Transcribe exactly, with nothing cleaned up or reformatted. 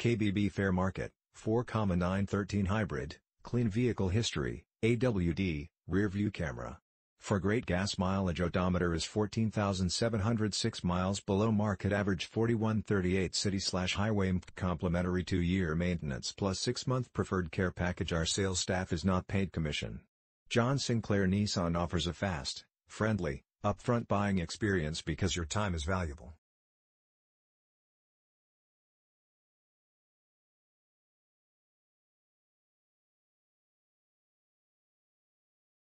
K B B Fair Market, four nine thirteen Hybrid, Clean Vehicle History, A W D, Rear View Camera. For great gas mileage, odometer is fourteen thousand seven hundred six miles below market average, forty-one thirty-eight city/highway. M P G complimentary two year maintenance plus six month preferred care package. Our sales staff is not paid commission. John Sinclair Nissan offers a fast, friendly, upfront buying experience because your time is valuable.